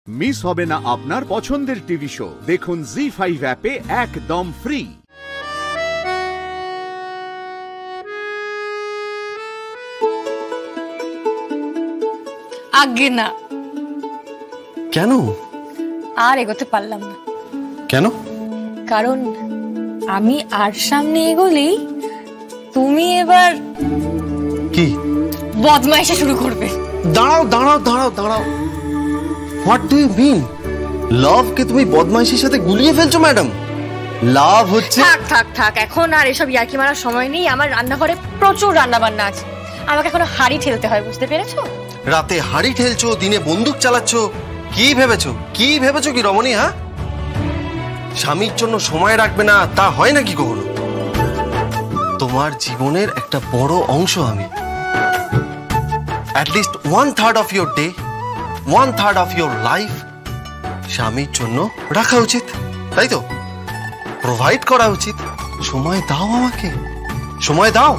Miss হবে না আপনার পছন্দের টিভি শো। দেখুন জি5 অ্যাপে একদম ফ্রি। আগে না। কেন? আর এগোতে পারলাম না। কেন? কারণ আমি আর সামনে এগোলেই তুমি এবার কি বদমাইশি শুরু করবে। দাঁড়াও দাঁড়াও দাঁড়াও দাঁড়াও, হোয়াট ডু ইউ মিন? লাভকে তুমি বদমাইশির সাথে গুলিয়ে ফেলছো ম্যাডাম? লাভ হচ্ছে থাক থাক থাক, এখন আর এসব ইয়ার্কি মারার সময় নেই। আমার রান্নাঘরে প্রচুর রান্না বান্না আছে, আমাকে এখনো হাড়ি ঠেলতে হয়, বুঝতে পেরেছো? রাতে হাড়ি ঠেলছো, দিনে বন্দুক চালাচ্ছো, কি ভেবেছো কি রমণী? হ্যাঁ, স্বামীর জন্য সময় রাখবে না তা হয় নাকি কখনো? তোমার জীবনের একটা বড় অংশ আমি, at least 1/3 of your day, 1/3 of your life স্বামীর জন্য রাখা উচিত, তাই তো? প্রোভাইড করা উচিত। সময় দাও আমাকে, সময় দাও।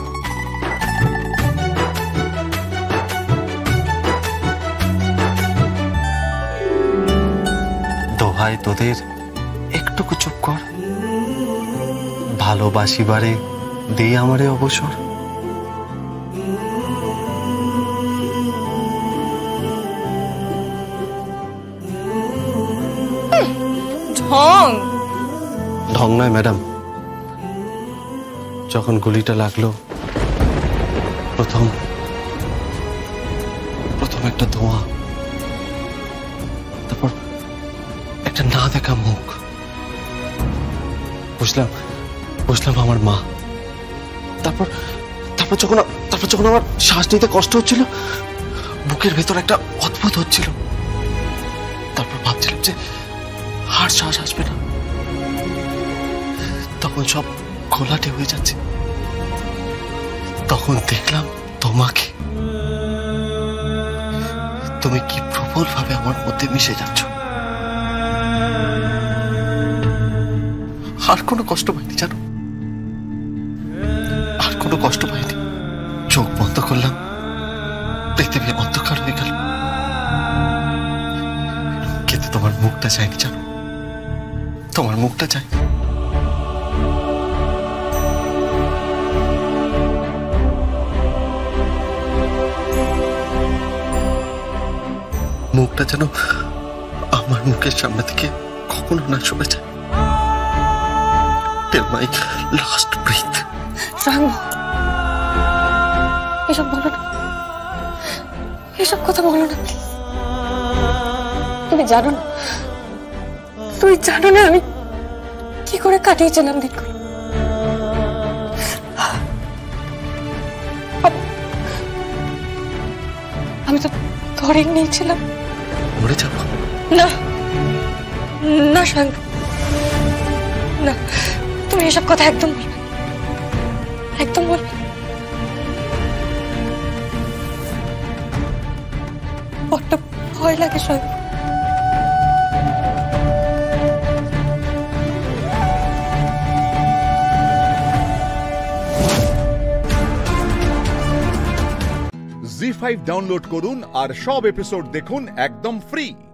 দোহাই তোদের, একটুকু চুপ কর। ভালোবাসিবারে দে আমারে অবসর। ঢং ঢং নয় ম্যাডাম, যখন গুলিটা লাগলো প্রথম একটা ধোঁয়া, তারপর একটা না দেখা মুখ, বুঝলাম আমার মা। তারপর যখন আমার শ্বাস নিতে কষ্ট হচ্ছিল, বুকের ভেতর একটা অদ্ভুত হচ্ছিল, তারপর ভাবছিলাম যে আর শ্বাস আসবে না, তখন সব ঘোলাটে হয়ে যাচ্ছে। তখন দেখলাম তোমাকে, তুমি কি প্রবল ভাবে আমার মধ্যে মিশে যাচ্ছ। আর কোনো কষ্ট পাইনি জানো, আর কোনো কষ্ট পাইনি। চোখ বন্ধ করলাম, পৃথিবী অন্ধকার হয়ে গেল, কিন্তু তোমার মুখটা চাইনি জানো, তোমার মুখটা চাই। মুখটা যেন আমার মুখের সামনে থেকে কখনো না সরে যায়। Till my last breath. এসব বলো না, এসব কথা বলো না প্লিজ। তুমি জানো না আমি কি করে কাটিয়েছিলাম দিনগুলো। আমি তো ধরেই নিয়েছিলাম মরে যাবো। না না শান্ত, না, তুমি এসব কথা একদম বলবে। বড্ড ভয় লাগে শান্ত। জি5 ডাউনলোড করুন আর সব এপিসোড দেখুন একদম ফ্রি।